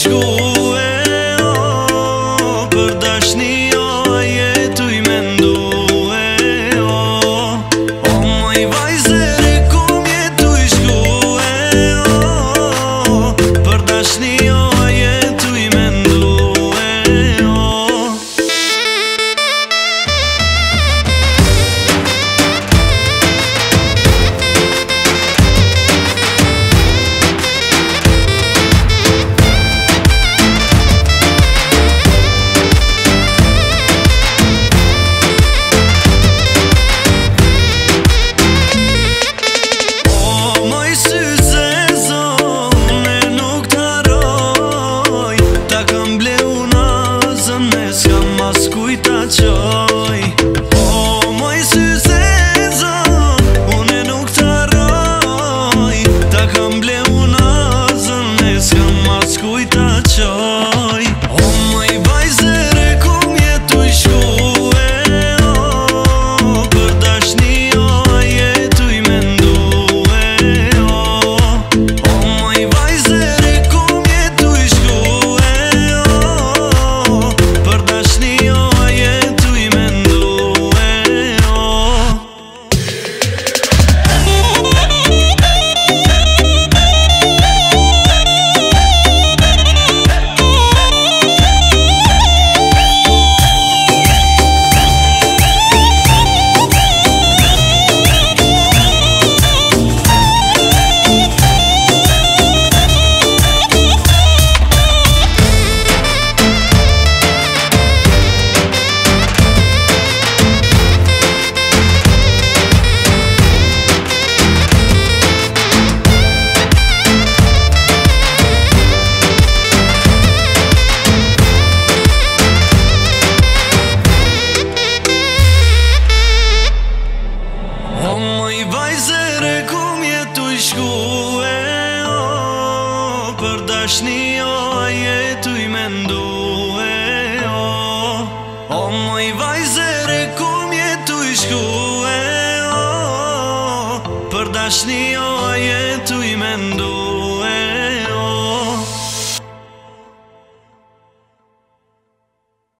shkue, o, për dashni o jetu I mendue, o moj vajzere kum jetu I shkue, o, për dashni o jetu I mendue, o. O moj syzezo, une nuk t'harroj, ta kam bleu nazën e s'kam as kujt ta qoj. O moj vajzere kum jetu I shkue, o, për dashni o jetu I mendue, o moj vajzere kum jetu I shkue, o, për dashni o për dashni o jetu I mendue, o moj vajzere kum jetu I shkue, o për dashni o jetu I mendue.